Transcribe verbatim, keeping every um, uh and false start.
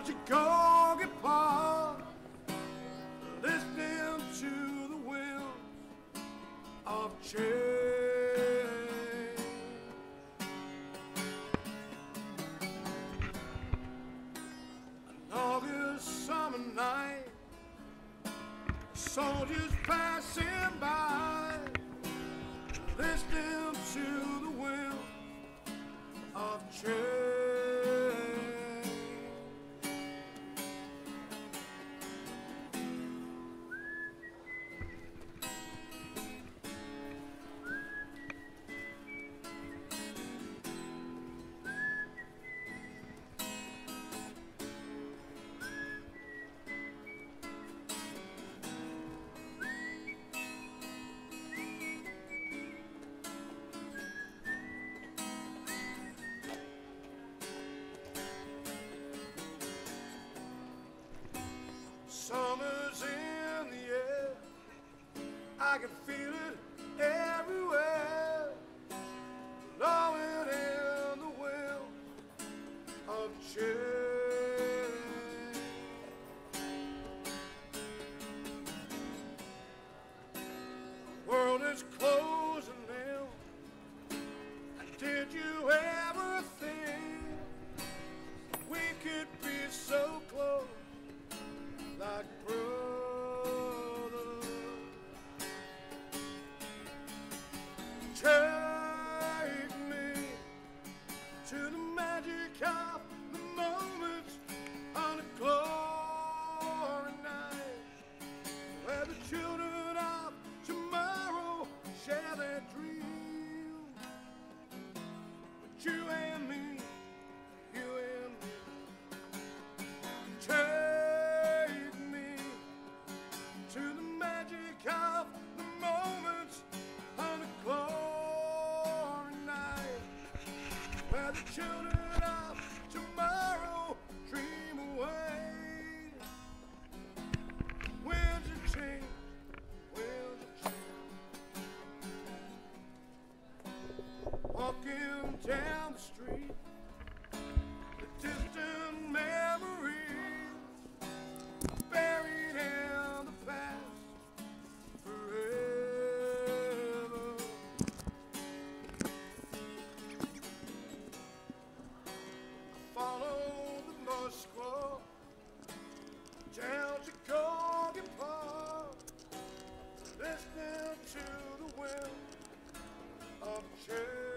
down Chicago Park, listening to the wheels of change. An August summer night, soldiers passing by, listening to the wheels of change. Summer's in the air, I can feel it everywhere, blowing in the wind of change. The world is closing in, and did you ever think we could be so close? Like brothers, take me to the magic of the moments on a glory night, where the children of tomorrow share their dreams. But you and me, you and me, take to the magic of the moments on a glory night, where the children of tomorrow dream away. Winds of change, winds of change. Walking down the street, the distant memories buried in the past forever. I follow the Moskva down to Chicago Park, listening to the wind of change.